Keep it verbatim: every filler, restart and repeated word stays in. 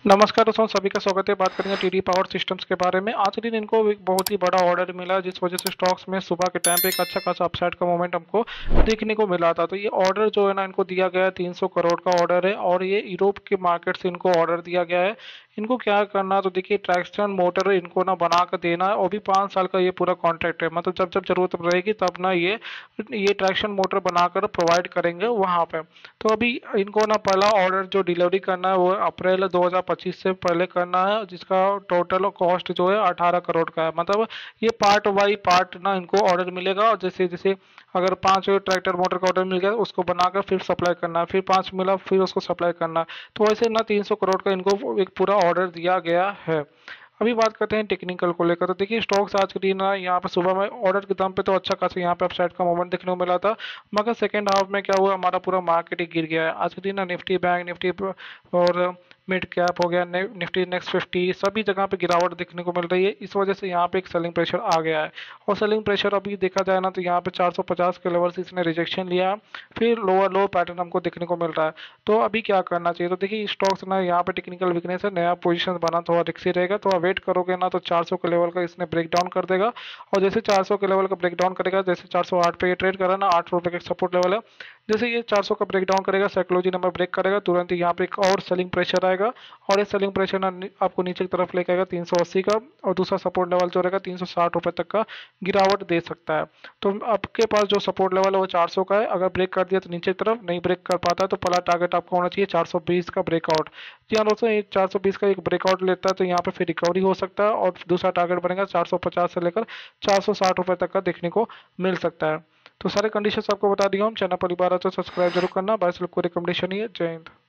नमस्कार दोस्तों, सभी का स्वागत है। बात करेंगे टीडी पावर सिस्टम्स के बारे में। आज के दिन इनको एक बहुत ही बड़ा ऑर्डर मिला, जिस वजह से स्टॉक्स में सुबह के टाइम पे एक अच्छा खासा अपसाइड का मोमेंट हमको देखने को मिला था। तो ये ऑर्डर जो है ना, इनको दिया गया है तीन सौ करोड़ का ऑर्डर है और ये यूरोप के मार्केट से इनको ऑर्डर दिया गया है। इनको क्या करना, तो देखिए ट्रैक्शन मोटर इनको ना बना कर देना है और भी पाँच साल का ये पूरा कॉन्ट्रैक्ट है। मतलब जब जब जरूरत रहेगी तब ना ये ये ट्रैक्शन मोटर बनाकर प्रोवाइड करेंगे वहाँ पे। तो अभी इनको ना पहला ऑर्डर जो डिलीवरी करना है वो अप्रैल दो हज़ार पच्चीस से पहले करना है, जिसका टोटल कॉस्ट जो है अठारह करोड़ का है। मतलब ये पार्ट बाई पार्ट ना इनको ऑर्डर मिलेगा और जैसे जैसे अगर पांच ट्रैक्टर मोटर का ऑर्डर मिल गया उसको बनाकर फिर सप्लाई करना है, फिर पांच मिला फिर उसको सप्लाई करना है। तो वैसे ना तीन सौ करोड़ का इनको एक पूरा ऑर्डर दिया गया है। अभी बात करते हैं टेक्निकल को लेकर। तो देखिए स्टॉक्स आज के दिन ना यहाँ पे सुबह में ऑर्डर के दम पे तो अच्छा खासा यहाँ पे अपसाइड का मोमेंट देखने को मिला था, मगर सेकेंड हाफ में क्या हुआ, हमारा पूरा मार्केट ही गिर गया है। आज के दिन ना निफ्टी बैंक निफ्टी और मिड कैप हो गया, निफ्टी नेक्स्ट फिफ्टी सभी जगह पे गिरावट देखने को मिल रही है। इस वजह से यहाँ पे एक सेलिंग प्रेशर आ गया है और सेलिंग प्रेशर अभी देखा जाए ना तो यहाँ पे चार सौ पचास के लेवल से इसने रिजेक्शन लिया, फिर लोअर लो पैटर्न हमको देखने को मिल रहा है। तो अभी क्या करना चाहिए, तो देखिए स्टॉक्स ना यहाँ पे टेक्निकल वीकनेस है, नया पोजीशन बना थोड़ा रिस्की रहेगा। तो वेट करोगे ना तो चार सौ के लेवल का इसने ब्रेक डाउन कर देगा और जैसे चार सौ के लेवल का ब्रेक डाउन करेगा, जैसे चार सौ आठ पे ये ट्रेड कर रहा है ना, आठ रुपए का सपोर्ट लेवल है, जैसे ये चार सौ का ब्रेक डाउन करेगा, साइकोलॉजी नंबर ब्रेक करेगा, तुरंत यहाँ पे एक और सेलिंग प्रेशर आएगा और ये सेलिंग प्रेशर ना आपको नीचे की तरफ लेके आएगा तीन सौ अस्सी का, और दूसरा सपोर्ट लेवल जो रहेगा तीन सौ साठ रुपए तक का गिरावट दे सकता है। तो आपके पास जो सपोर्ट लेवल है वो चार सौ का है, अगर ब्रेक कर दिया तो नीचे की तरफ, नहीं ब्रेक कर पाता है तो पहला टारगेट आपको होना चाहिए चार सौ बीस का ब्रेकआउट। जी हाँ दोस्तों, ये चार सौ बीस का एक ब्रेकआउट लेता है तो यहाँ पे फिर रिकवरी हो सकता है और दूसरा टारगेट बनेगा चार सौ पचास से लेकर चार सौ साठ रुपए तक का देखने को मिल सकता है। तो सारे कंडीशंस आपको बता दिया हूँ। चैनल पर बार तो सब्सक्राइब जरूर करना, बाय को रिकमेंडेशन ही है। जय हिंद।